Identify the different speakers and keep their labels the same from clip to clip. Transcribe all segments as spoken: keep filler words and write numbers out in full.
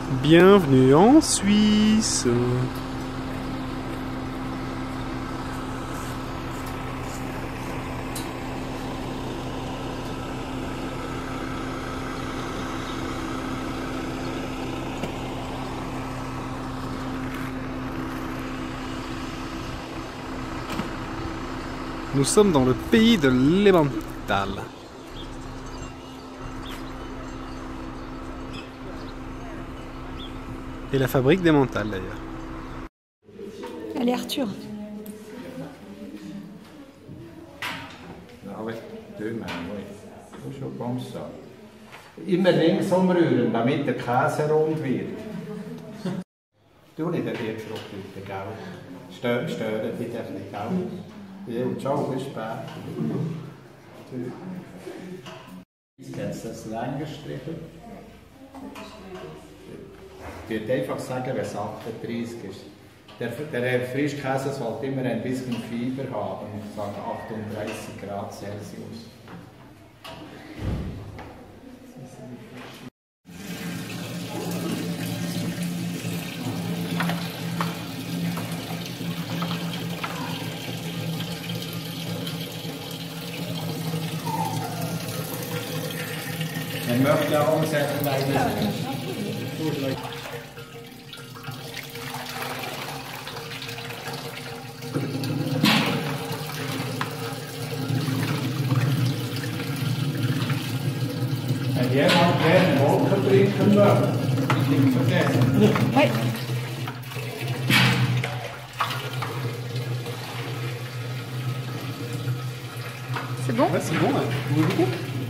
Speaker 1: Bienvenue en Suisse. Nous sommes dans le pays de l'Emmental. Et la fabrique d'Emmental d'ailleurs.
Speaker 2: Allez Arthur.
Speaker 3: Ah oui, deux Mann, oui. Das ist schon ganz so. Immer links umrühren, damit der Käse rund wird. Du nicht den Bierschrupp bitte, gell? Stö stören die dich nicht, gell? Ja, ciao, bis später. Jetzt kennst du das lang gestrichen? Ich würde einfach sagen, wenn es achtunddreißig ist. Der, der Frischkäse sollte immer ein bisschen Fieber haben, ich sage achtunddreißig Grad Celsius. Man möchte ja auch sehr kleine. Wenn jemand gerne Wodka trinken möchte, nicht vergessen.
Speaker 2: Oui. C'est bon?
Speaker 1: Ouais, c'est bon, hein. Vous voulez goûter?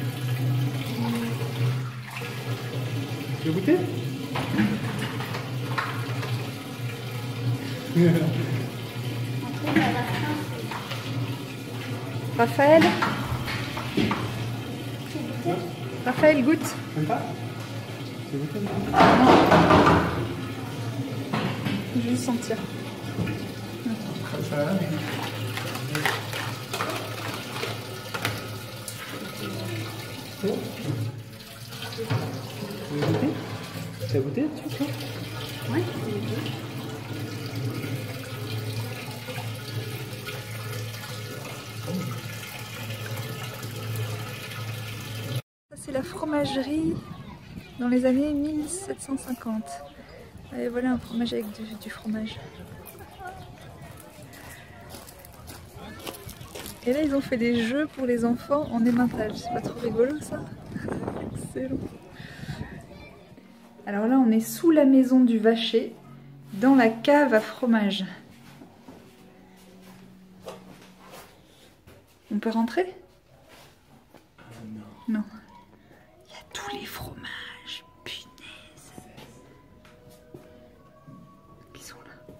Speaker 1: Tu veux goûter?
Speaker 2: Raphaël? Raphaël, goûte.
Speaker 1: Même pas? Tu veux goûter?
Speaker 2: Je vais juste sentir.
Speaker 1: Tu as goûté, tu vois?
Speaker 2: Oui. Ça c'est la fromagerie dans les années mille sept cent cinquante. Et voilà un fromage avec du, du fromage. Et là ils ont fait des jeux pour les enfants en Emmental. C'est pas trop rigolo ça? Excellent. Alors là on est sous la maison du Vacher, dans la cave à fromage. On peut rentrer? Non. Non. Il y a tous les fromages, punaise. Qui sont là?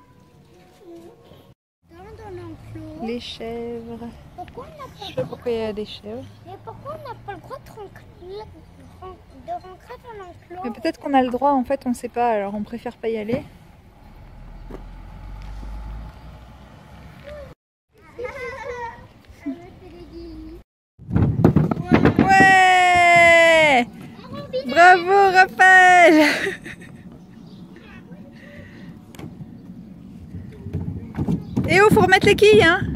Speaker 4: Dans l'enclos.
Speaker 2: Les chèvres.
Speaker 4: Pourquoi on n'a pas
Speaker 2: Je sais pas pourquoi il y a des chèvres.
Speaker 4: Mais pourquoi on n'a pas le droit de rentrer, de rentrer dans l'enclos?
Speaker 2: Mais peut-être qu'on a le droit, en fait on sait pas, alors on préfère pas y aller. Ouais! Bravo Raphaël! Et oh, faut remettre les quilles, hein!